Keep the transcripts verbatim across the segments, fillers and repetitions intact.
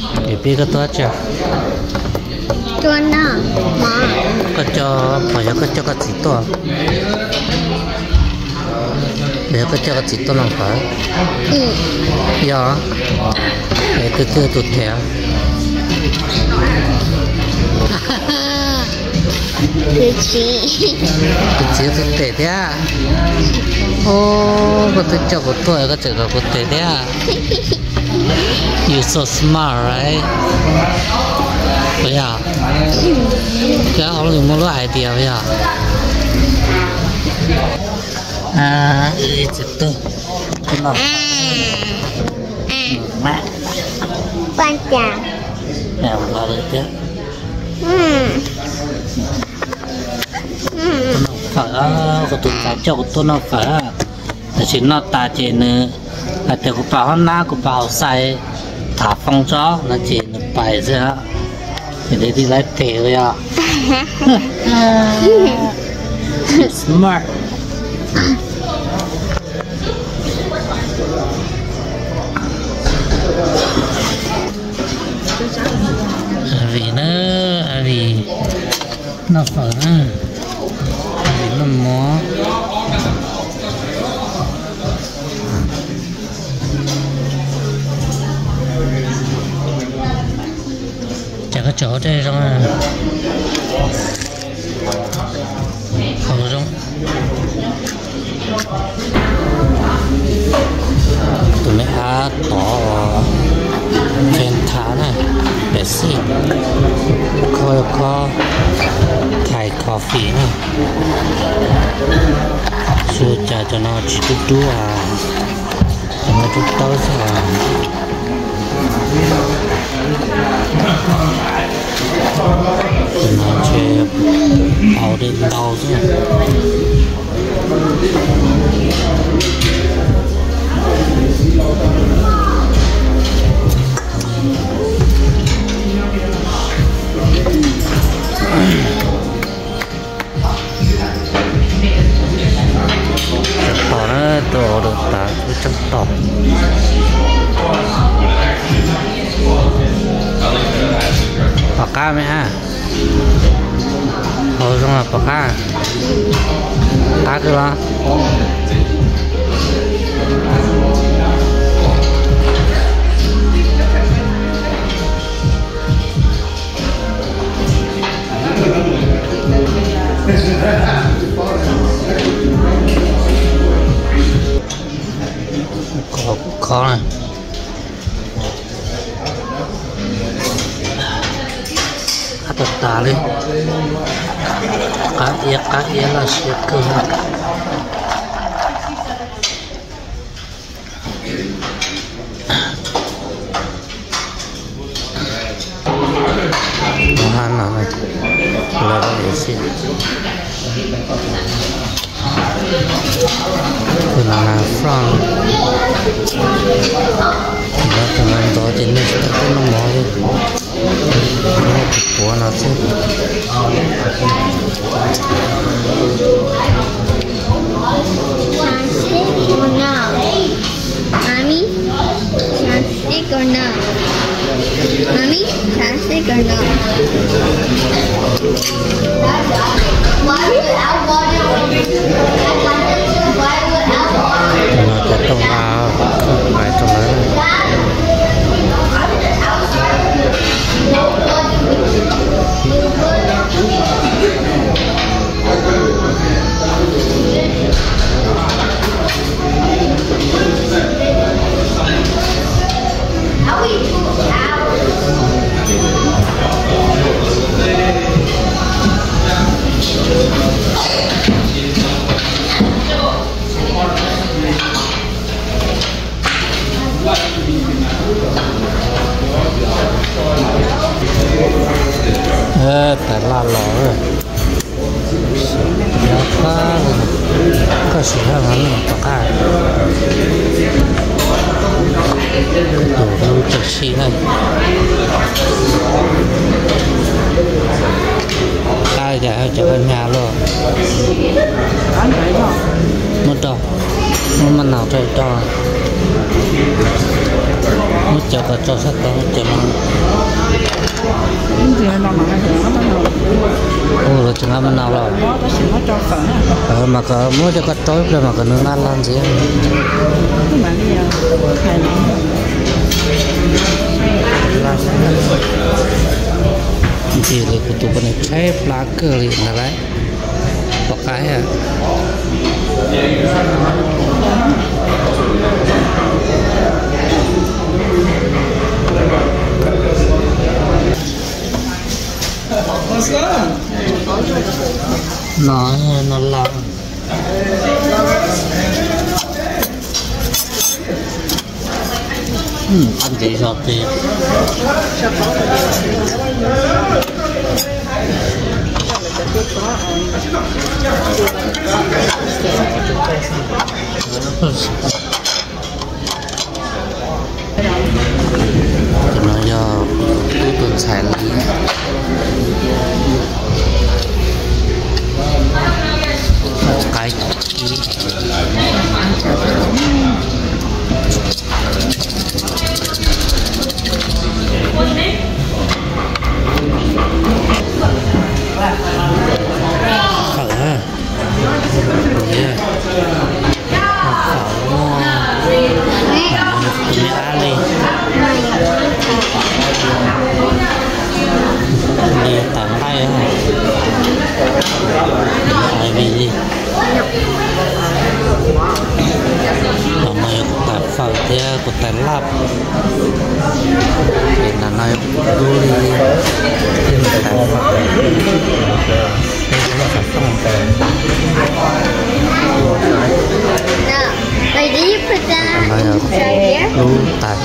để biết cái toa chưa toa nào mà có cho phải có cho cái gì toa để có cho cái gì toa làm phải ừ giờ để từ từ tụt thẻ từ chị từ chị tụt thẻ thế à ô có tôi cho cái toa có chữ có thẻ thế à you so smart right bây giờ cái ông dùng một loại idea bây giờ à ít chút cái nào mẹ quan trọng mẹ vào được chứ ừ ừ tôi phải có tụi cá cho tôi nó phải là chỉ nó ta chỉ nữa là từ cái bảo na cái bảo sai thả phong gió nó chỉ nó bài ra thì để đi lấy tiền rồi à smart vì nó vì nó phải vì nó mó chẳng có chỗ đây rồi không giống tụi mấy á tỏ khen thả này để xin coi có thải coffee này xưa cha cho nó chỉ chút chút à cho nó chút tối à nó chơi bảo đến đau chứ tỏ nó đồ được ta cứ trong tỏ bạc ca mấy ha hồi xong là bạc ca cá cứ lo có có này cá tạt tà lên cá ia cá ia là sẽ cơ han nào này là để xin từ là from nó từ mình đó thì nó sẽ có nó mỏ đi nó bị của nó chứ Mommy, chopstick or no? Mommy, chopstick or no? Why would I want it? Why would I want it? nó sẽ trong vào phải trong đó ê tại la lỏ rồi nó có có sự hơn hắn là cả đồ lưu trực xí này ai để cho ở nhà luôn mất đâu mất nào chơi cho mất cho cả cho sách đó cho nó Ồ, là chừng năm nào rồi? Ờ, mà có mua cho con tối rồi mà có nước ăn làm gì? Chỉ là của tụi con này cái lá cờ liền là đấy, có cái à. Nó nó lắm. Ừ, ăn gì rồi thì nó do tôi tuần xài lý cái của Thái Lạp để là nói đu đi trên một cái phở đây là phở phồng Wait, did you put that right here? đu tại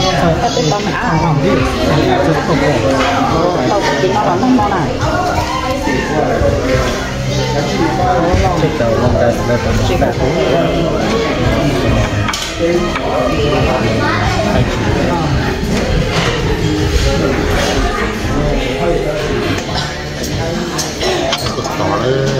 tỏ lên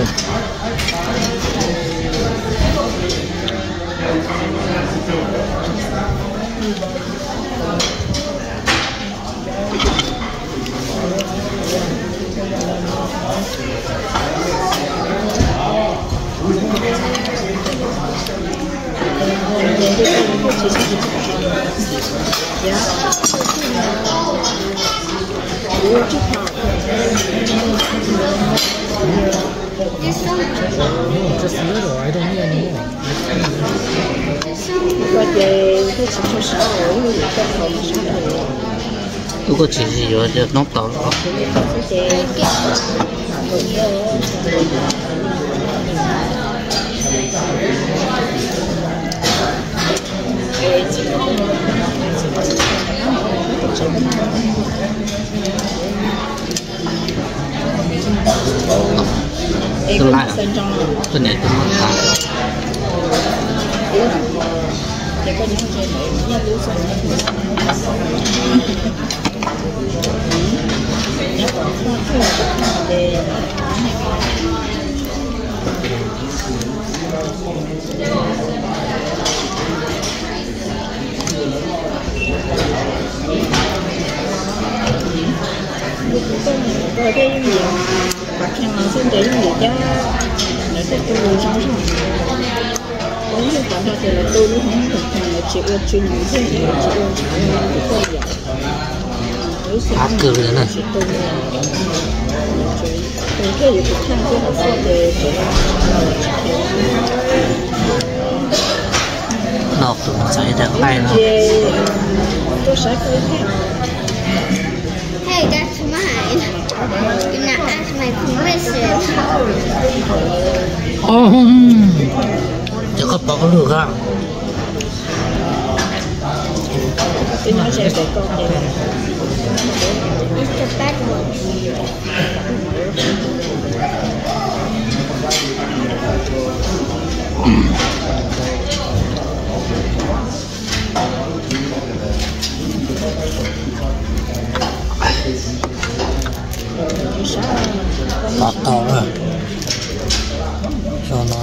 Just a little, I don't need any more. 如果其实有就弄到了。Tôi lại tôi này tôi mất à. Rồi cái gì bạc khăn là xin để gì cho để cái tôi sống sống có những cái khoản thì là tôi nó không thực hành là chỉ ưa chuyên những cái gì chỉ ưa trả lời cái câu vậy áp cử nữa này tôi cái gì cũng tham cái học sinh để nộp tụi nó xảy ra hay nó tôi sẽ cứ Hey, that's mine. Do not ask my permission. oh, chứ có bỏ được không? tôi nói sẽ để con đây là It's the bad one. Bắt đầu rồi cho nó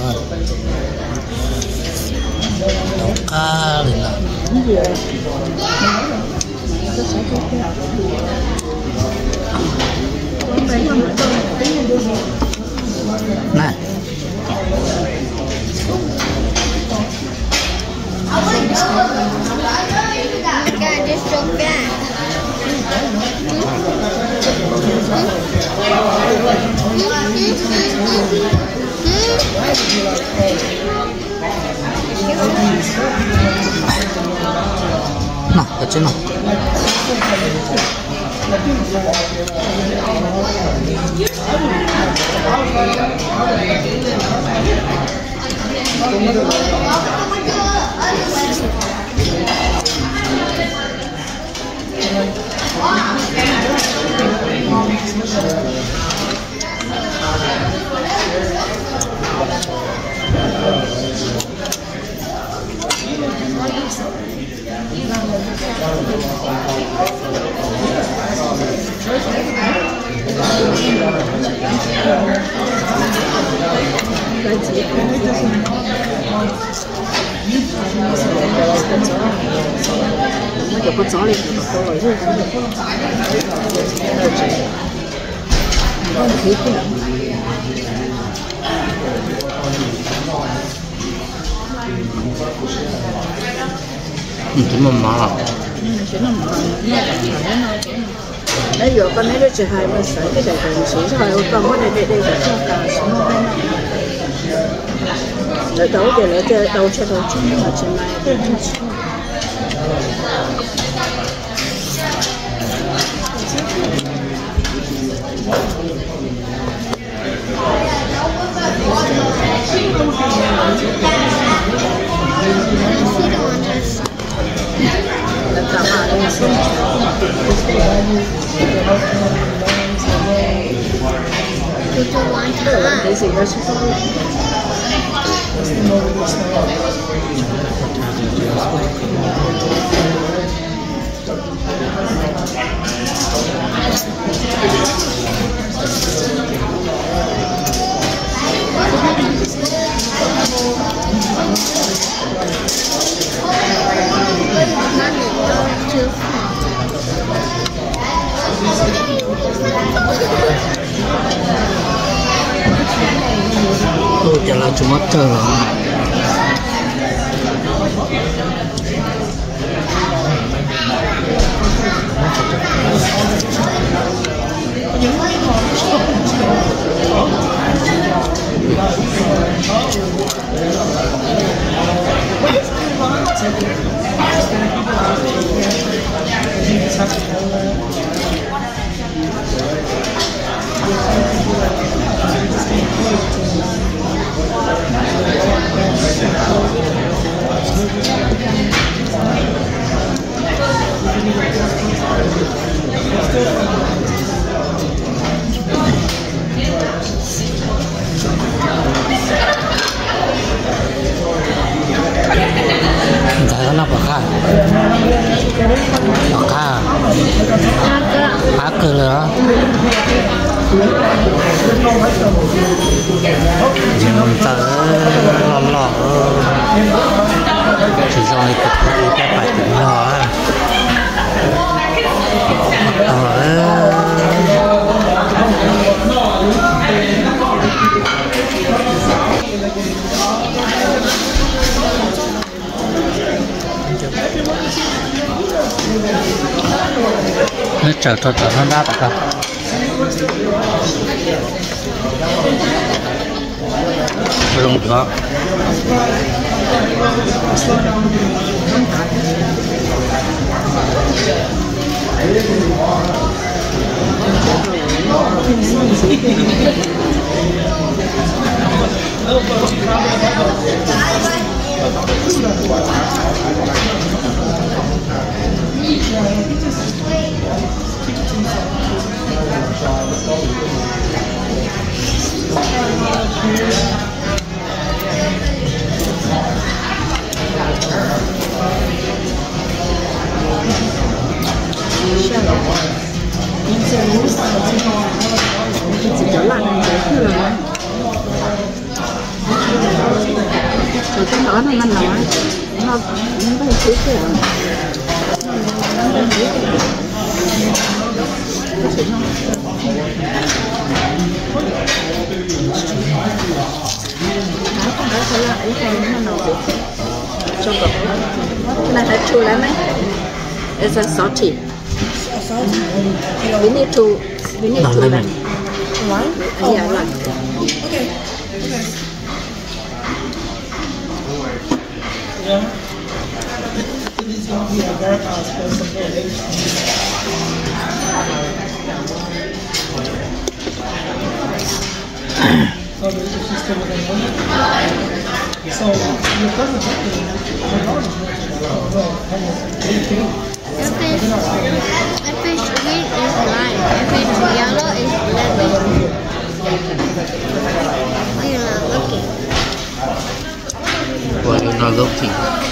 nấu cá lên là cái chứ nào 有个早点的多了，就是可以变。 嗯，这么麻。 嗯，真的麻，那个那有个那个就还不是这个东西，是还有个我哋哋哋就做假什么的，那到底那个到处都进了进来，对不起。干嘛东西？ 就玩它。 没事，没事。 Oh, jalan cuma terang. Entah kenapa kah? Maka Haka lah. Entah lolok. Chỉ rồi cái cái bài tiếng nhỏ. Nó chờ cho cho nó đáp cả. Lùng đó. Chỉ có là làm cái gì rồi rồi cái đó nó nó nói nó nó phải chữ cái này phải chua lắm ấy. It's a salty. We need to we need to lemon. Lime? Yeah, lime. Okay. Okay. she's going to be a warehouse person. Oh, she's still with them. So, your cousin's working. Your daughter's working. Oh, well, If it's, if it's green, it's lime. If it's yellow, it's lemon. Why you're not looking? Why you're not looking?